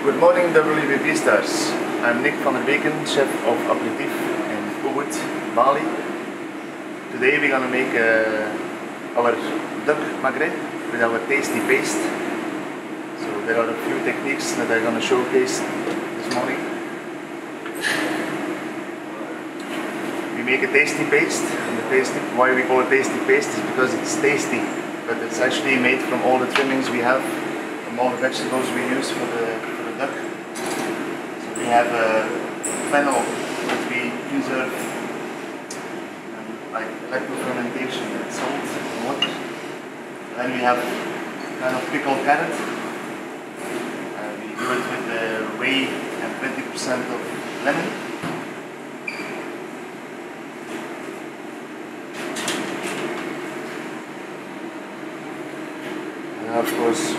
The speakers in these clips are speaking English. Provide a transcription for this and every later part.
Good morning WBP stars. I'm Nick van der Beken, chef of Aperitief in Ubud, Bali. Today we're gonna make our duck magret with our tasty paste. So there are a few techniques that I'm gonna showcase this morning. We make a tasty paste, and why we call it tasty paste is because it's tasty, but it's actually made from all the trimmings we have, from all the vegetables we use for the duck. So we have a fennel that we preserve like electrofermentation with salt and water. Then we have kind of pickled carrot. We do it with the whey and 20% of lemon. And of course,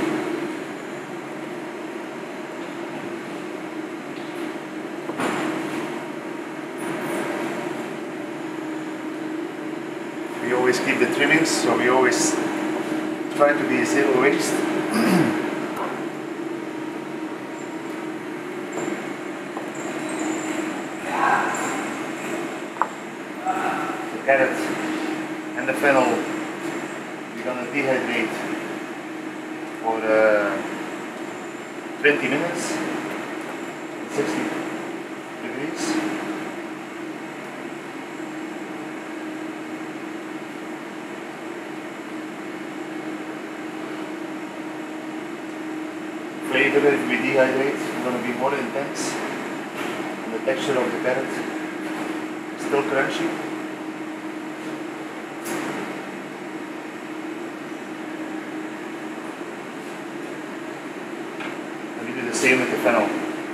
we always keep the trimmings, so we always try to be zero waste. The carrot and the fennel we're gonna dehydrate for 20 minutes at 60 degrees. Flavor, if we dehydrate, it's going to be more intense, and the texture of the carrot is still crunchy. And we do the same with the fennel.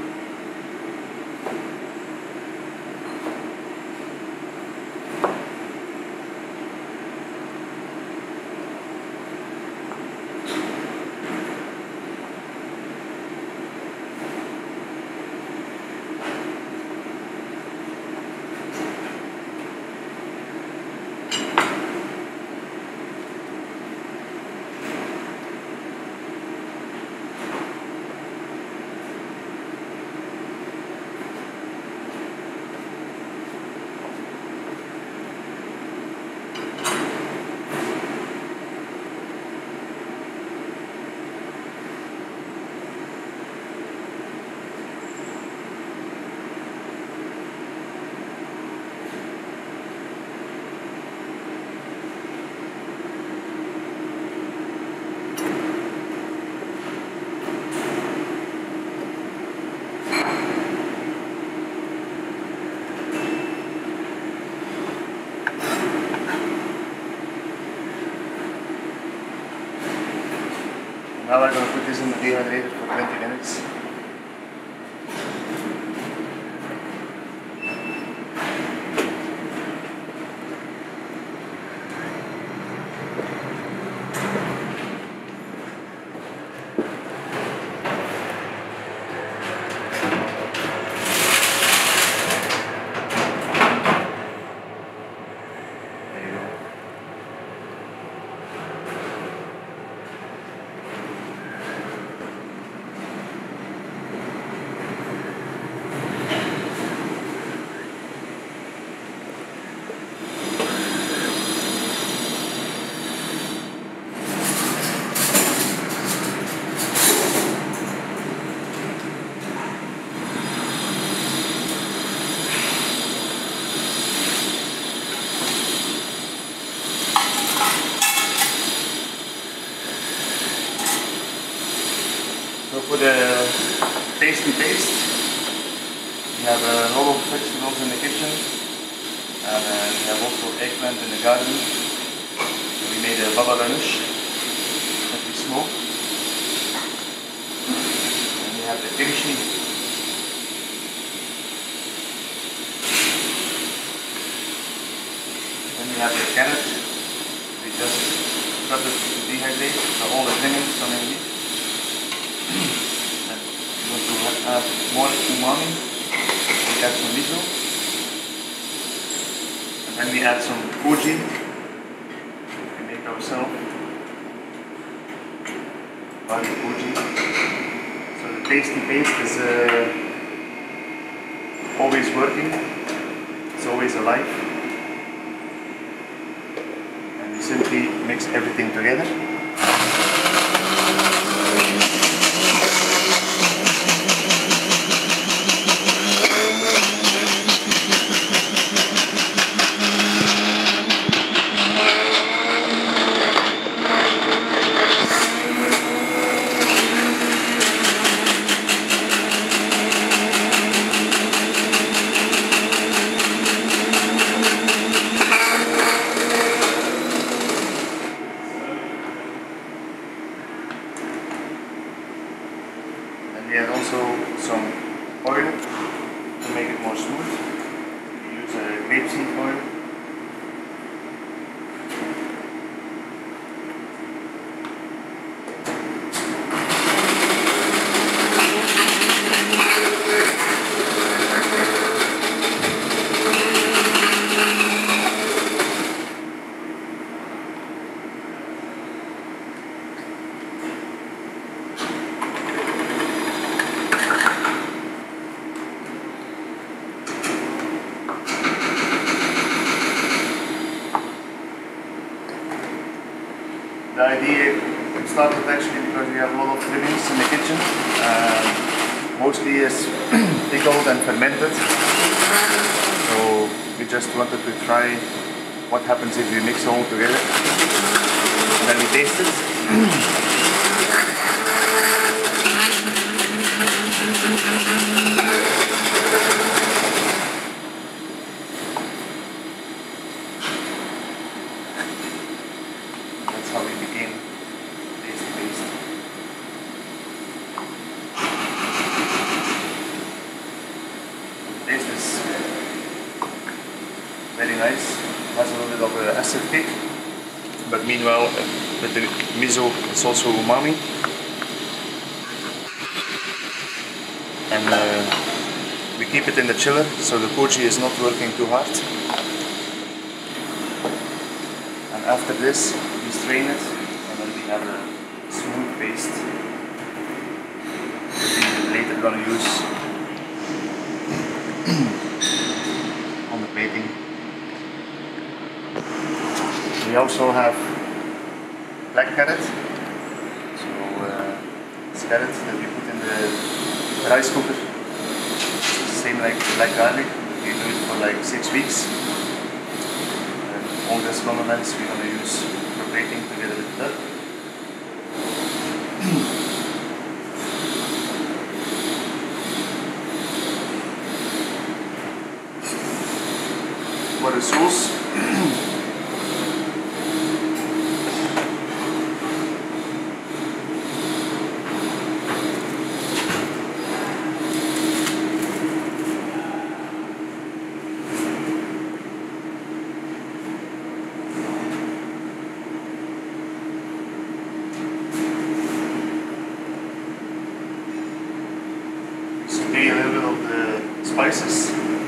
Now I'm going to put this in the dehydrator for 20 minutes. So for the tasty paste, we have a lot of vegetables in the kitchen, and we have also eggplant in the garden. So we made a baba ganoush that we smoke. And we have the kimchi. Then we have the carrot. We just cut it to dehydrate, so all the trimmings come in here. And we want to add more umami, we add some miso, and then we add some koji, we make ourselves, bari koji, so the tasty paste is always working, it's always alive, and you simply mix everything together. We add also some oil to make it more smooth. We use grapeseed oil. The idea started actually because we have a lot of trimmings in the kitchen, mostly is pickled and fermented, so we just wanted to try what happens if you mix all together, and then we taste it. That's how we became tasty paste. The taste is very nice. It has a little bit of an acid kick, but meanwhile with the miso it's also umami. And we keep it in the chiller so the koji is not working too hard. And after this, we strain it, and then we have a smooth paste that we later going to use on the plating. We also have black carrot, so it's carrot that we put in the rice cooker. It's the same like black garlic. We do it for like 6 weeks. All these condiments we're going to use for plating together with the duck. For the sauce, saute a little bit of the spices.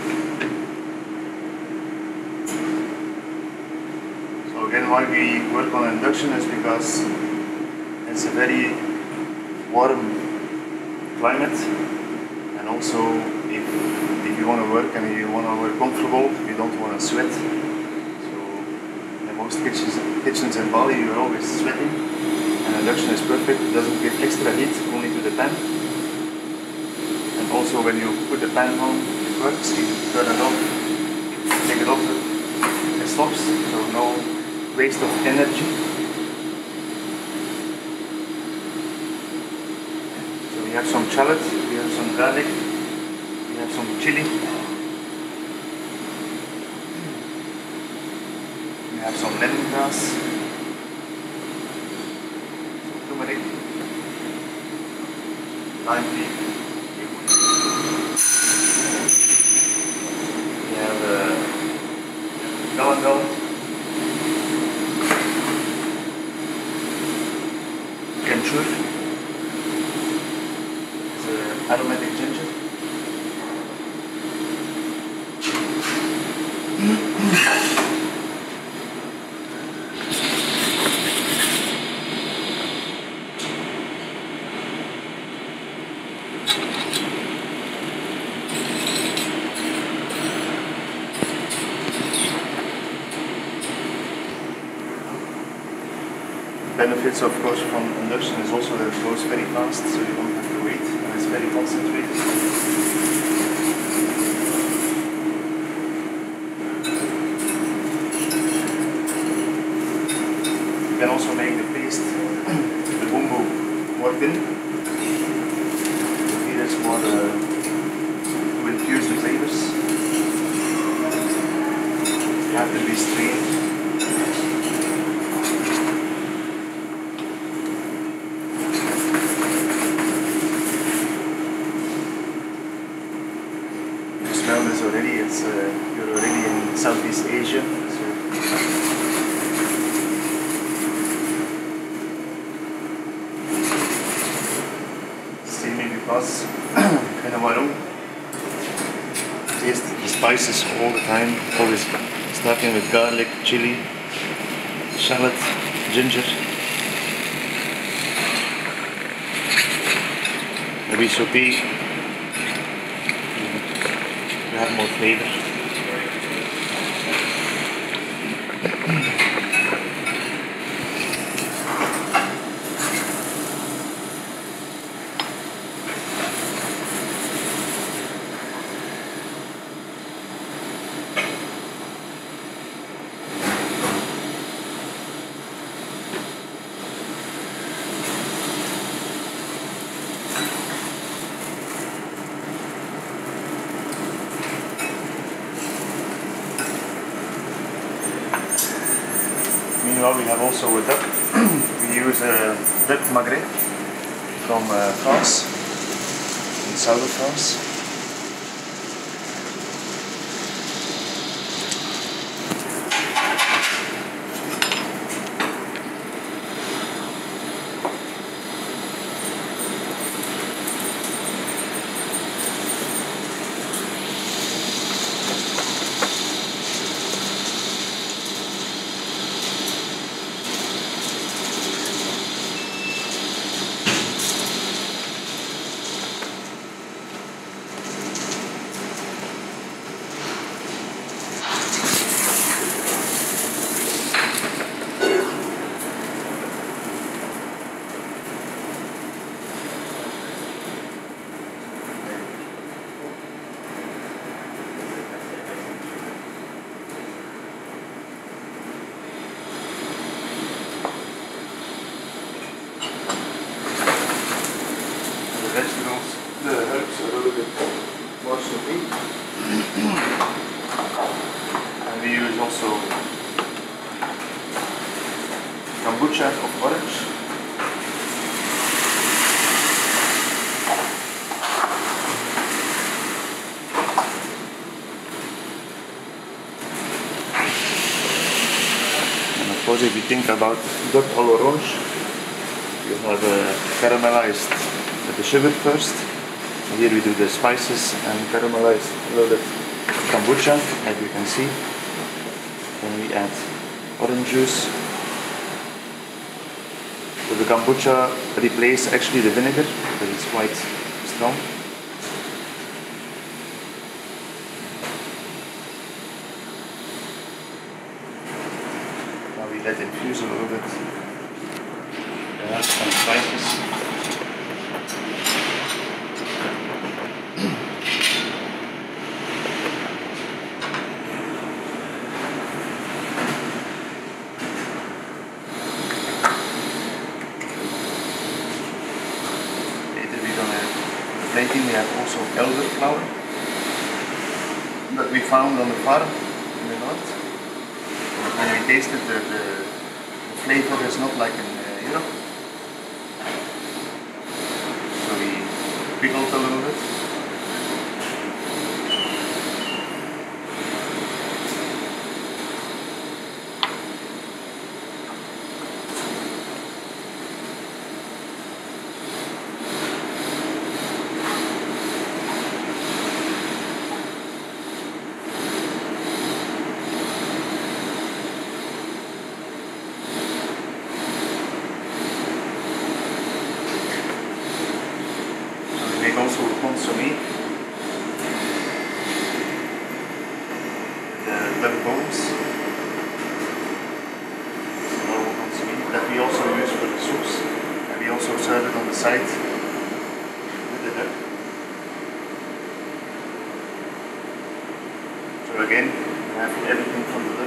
So again, why we work on induction is because it's a very warm climate, and also if you want to work and you want to work comfortable, you don't want to sweat. So in most kitchens in Bali you're always sweating, and induction is perfect. It doesn't give extra heat only to the pan. And also when you put the pan on, it works, you turn it off, take it off, it stops, so no waste of energy. So we have some shallot, we have some garlic, we have some chili, we have some lemongrass, turmeric, lime leaf. We have galangal, kenchur, it's aromatic ginger, benefits, of course, from induction is also that it goes very fast, so you don't have to wait, and it's very concentrated. You can also make the paste, the bumbu, more thin. Here is more to infuse the flavors. Have to be strained. You smell this already. It's you're already in Southeast Asia. So steaming because in a while taste the spices all the time. Always. Starting with garlic, chili, shallot, ginger. Maybe saute to have more flavor. Meanwhile, we have also a duck. We use a duck magret from France, in south of France. Vegetables, the herbs a little bit more sauteed. And we use also kombucha of orange. And of course, if you think about duck à l'orange, you have caramelized the sugar first. And here we do the spices and caramelize a little bit kombucha, as you can see. Then we add orange juice. So the kombucha replaces actually the vinegar because it's quite strong. Now we let it infuse a little bit. Add some spices. Plating, we have also elderflower that we found on the farm in the north. When we tasted the flavor is not like in Europe. So we pickled a little bit. So again, I have everything from the duck.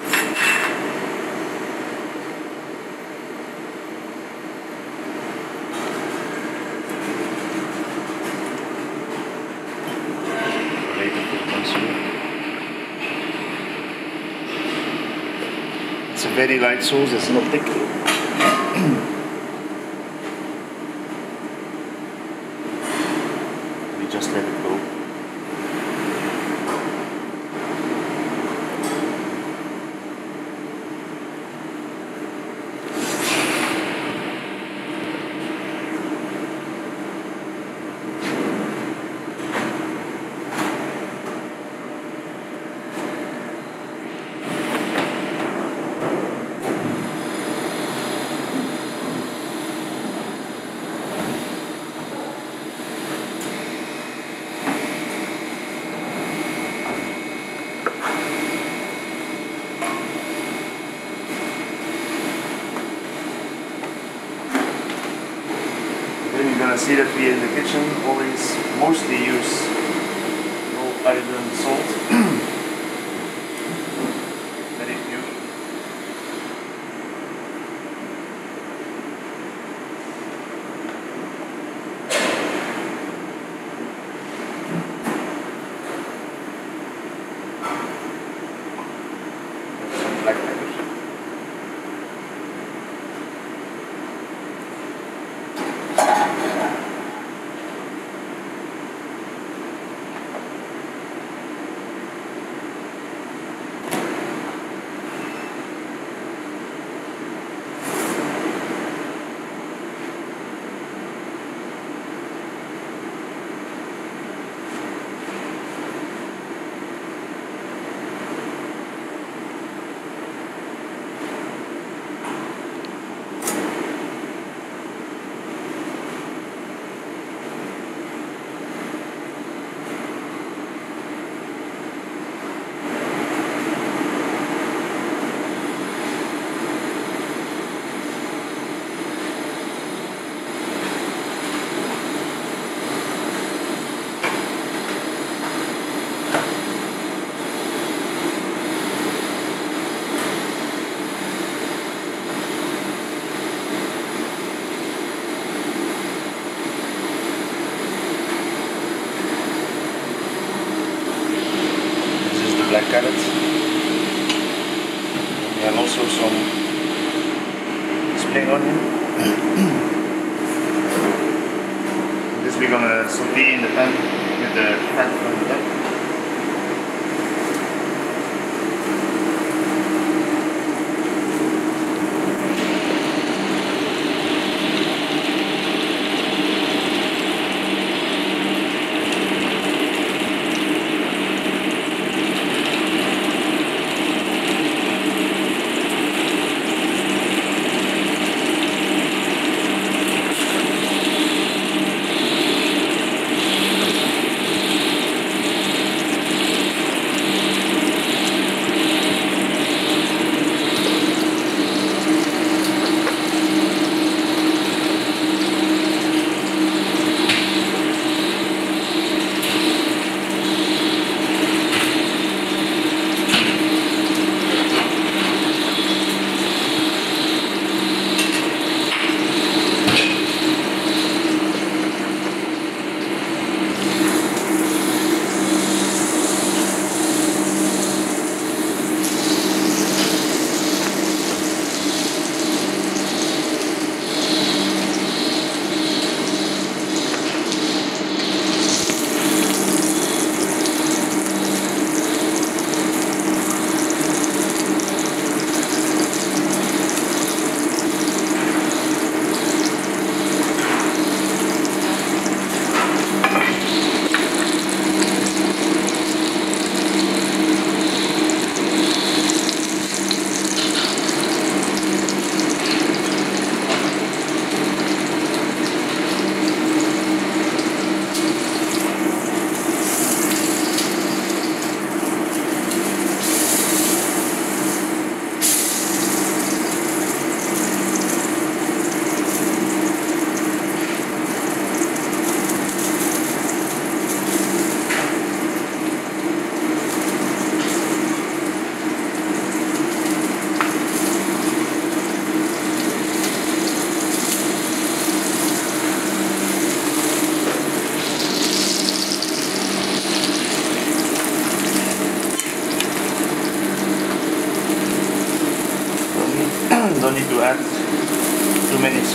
Later for the consumer. It's a very light sauce, it's not thick. We just let it go. Then you're gonna see that we in the kitchen always mostly use raw island salt. Very pure. Some black pepper. Black carrot. We have also some spring onion. This we're gonna saute in the pan with the fat from the duck.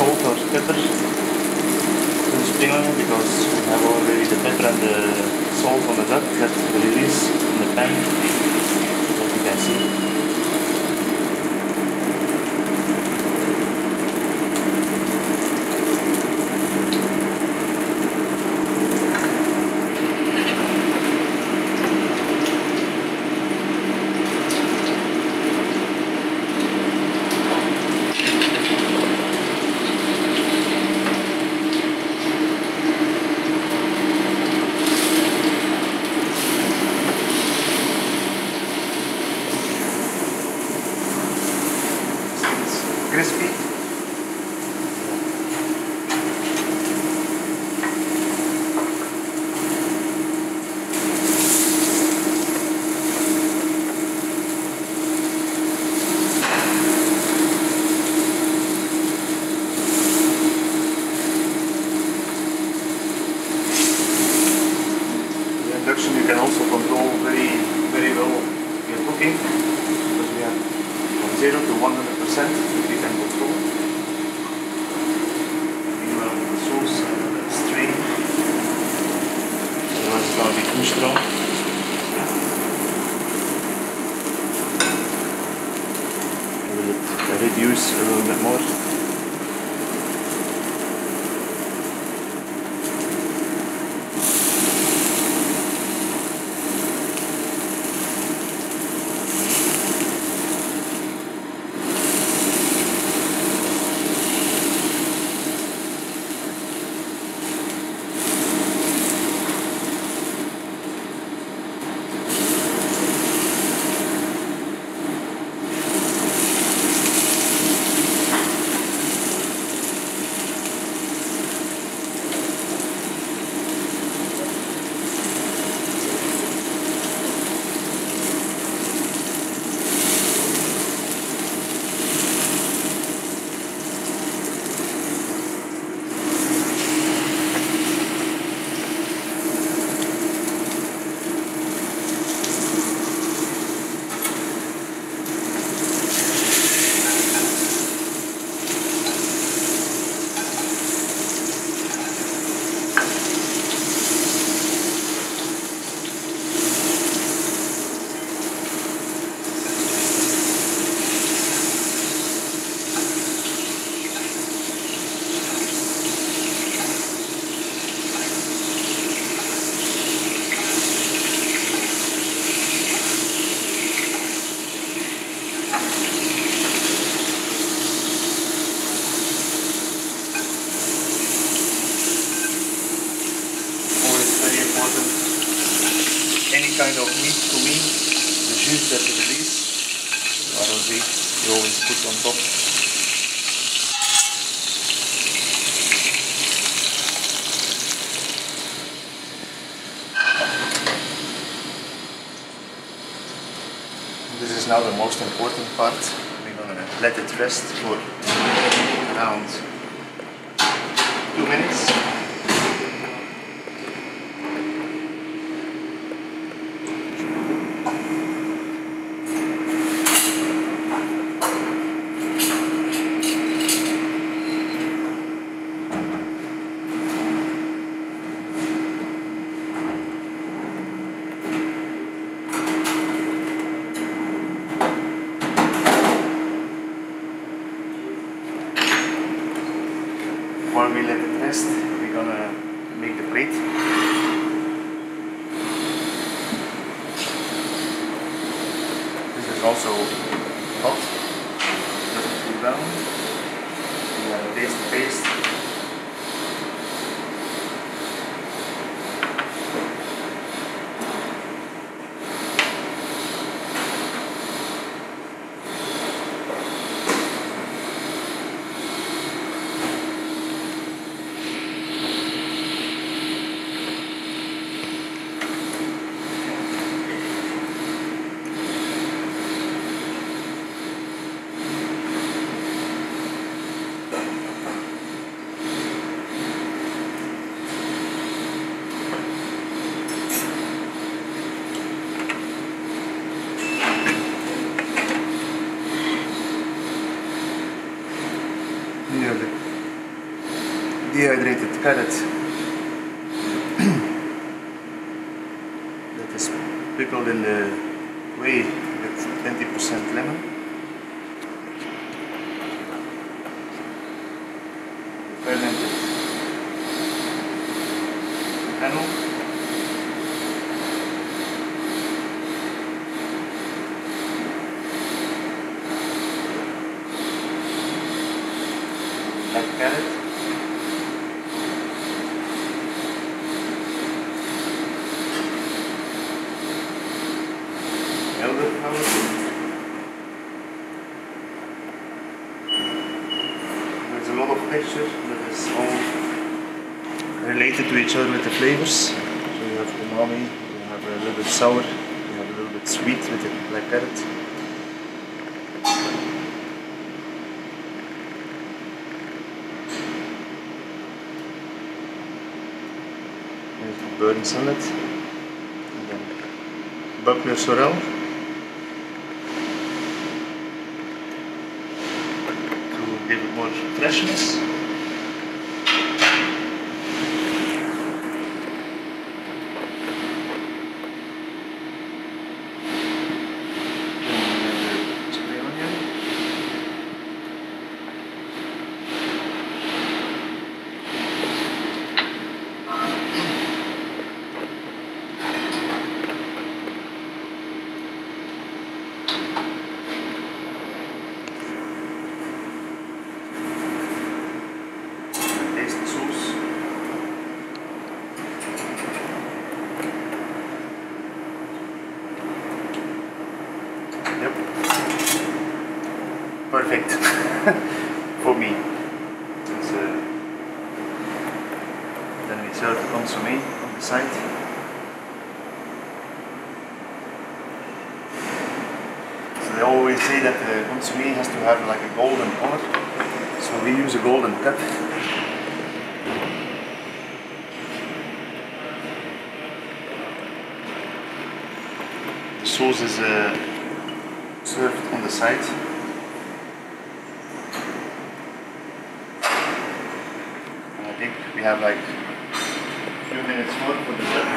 salt or pepper to the spring onion, because we have already the pepper and the salt on the duck that will release in the pan, as you can see. Crispy. The induction you can also control very well your cooking, because we have from 0 to 100%. You can control. Meanwhile, the sauce and strain. Otherwise, it's going to be too strong. We will reduce a little bit more. Any kind of meat to me, the juice that you release, ROZ, you always put on top. This is now the most important part. We're gonna let it rest for around 2 minutes. While we let it rest, we're gonna make the plate. This is also hot, doesn't cool down. We gotta taste the paste. dehydrated carrot that is pickled in the whey with 20% lemon. Fermented fennel. Black carrot. Elderflower. There's a lot of texture that is all related to each other with the flavors. So you have umami, you have a little bit sour, you have a little bit sweet with the black carrot. There's the bird and salad, and then Buckner sorrel. To give it more freshness. Yep. Perfect for me. Then we serve the consommé on the side. So they always say that the consommé has to have like a golden color. So we use a golden cup. The sauce is served on the side. And I think we have like a few minutes more for the dessert.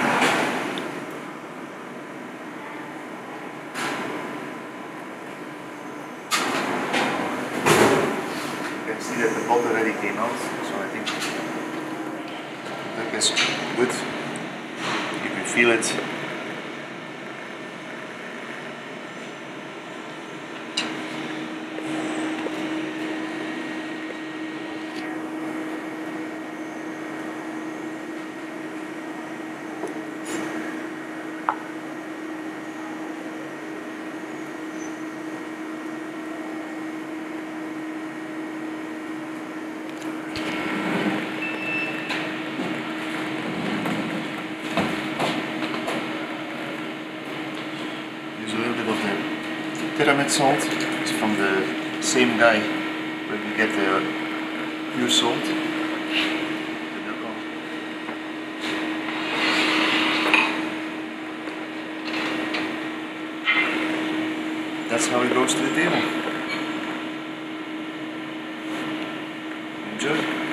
You can see that the pot already came out, so I think the duck is good. You can feel it. Use a little bit of the pyramid salt. It's from the same guy where we get the pure salt. The duck on. That's how it goes to the table. Enjoy.